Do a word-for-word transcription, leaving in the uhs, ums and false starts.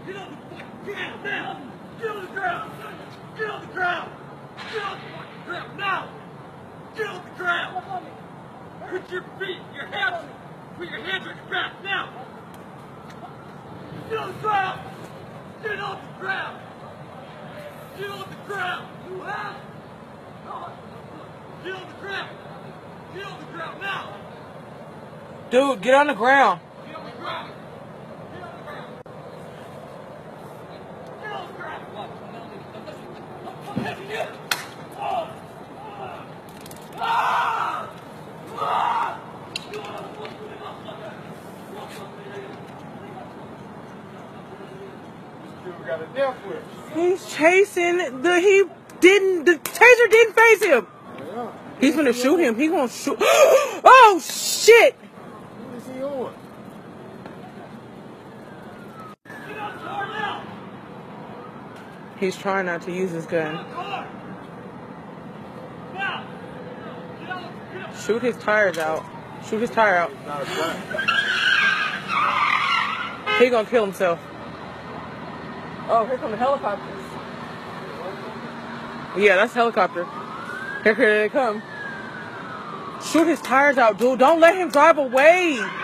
Get on the fucking ground now! Get on the ground! Get on the ground! Get on the fucking ground now! Get on the ground! Put your feet, your hands, put your hands on your back now! Get on the ground! Get on the ground! Get on the ground! You have? Get on the ground! Get on the ground now! Dude, get on the ground! Get on the ground! Get on the ground! Get on the ground! Oh! Ah! Ah! Dude got a death wish. He's chasing the he didn't the taser didn't phase him. Yeah. He's gonna shoot him. He gonna shoot. Oh shit! What is he on? Get on the car now! He's trying not to use his gun. Get on the car! Now! Get on the, get on. Shoot his tires out. Shoot his tire out. Not a gun. He gonna kill himself. Oh, here come the helicopters. Yeah, that's helicopter. Here, here they come. Shoot his tires out, dude. Don't let him drive away.